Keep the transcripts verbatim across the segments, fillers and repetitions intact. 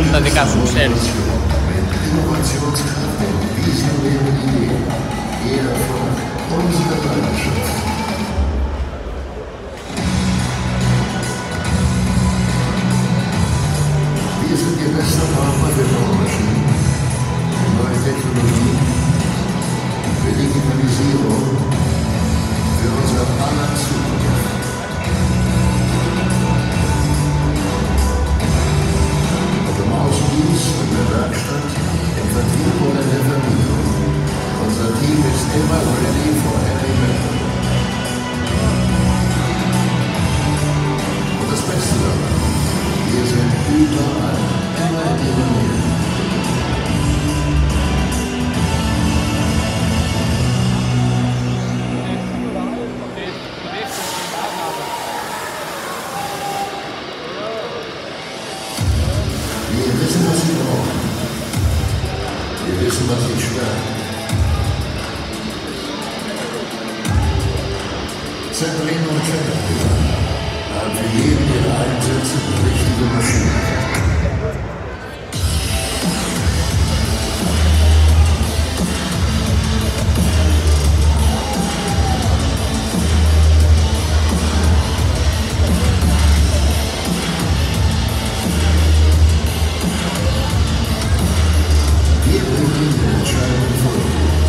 Sender de Kassel-Stellen. Innovationskraft und visionären Ideen. Ihr Erfolg, unsere Leidenschaft. Wir sind Ihr bester Partner für Baumaschinen, neue Technologien, für Digitalisierung, für unser aller Zukunft. Ob im Außendienst, in der Werkstatt, im Vertrieb oder in der Vermietung. Unser Team ist immer ready for any battle. Und das Beste daran, wir sind überall, immer in Ihrer Nähe. Wir wissen, was Sie brauchen. Wir wissen, was Sie stört. Zeppelin und Caterpillar haben für jeden ihre Einsätze die richtige Maschine. Wir bringen Ihnen die Entscheidung vor.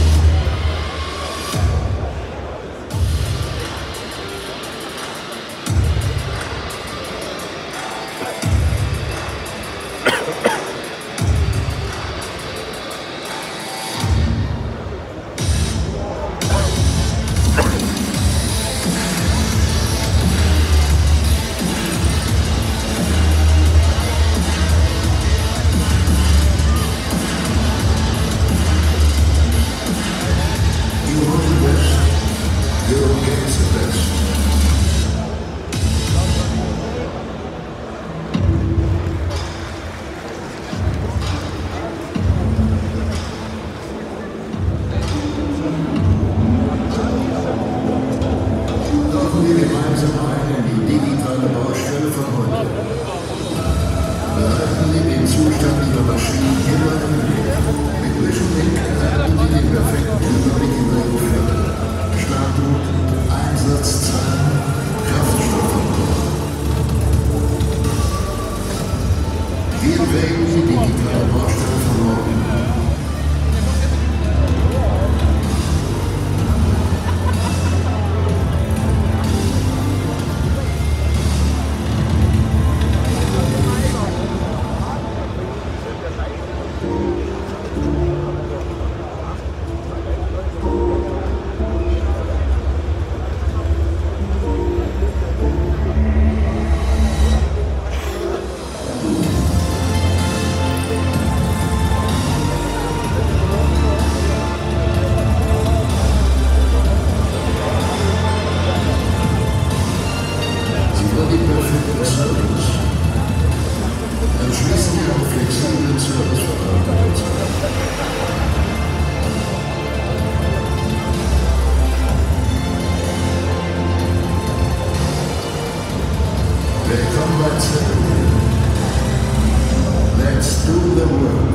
Let's do the work.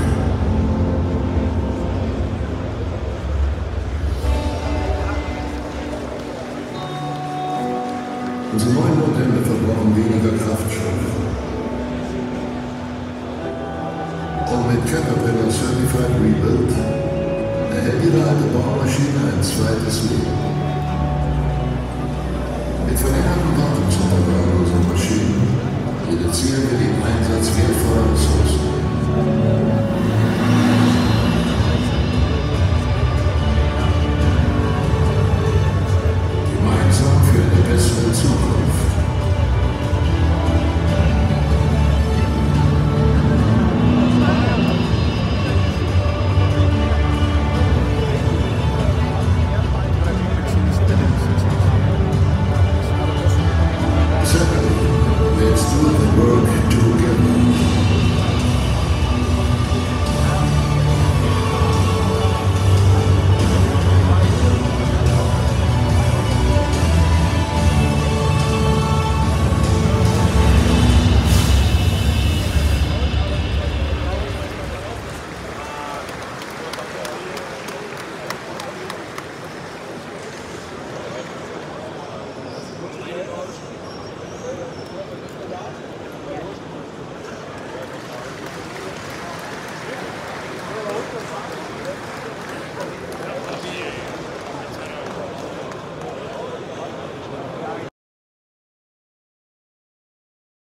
Unsere neuen Modelle verbrauchen weniger Kraftstoffe. Und mit Caterpillar Certified Rebuild erhält Ihre alte Baumaschine ein zweites Leben. Mit verlängerten Wartungsunterlagen unserer Maschinen reduzieren wir den Einsatz wertvoller Ressourcen.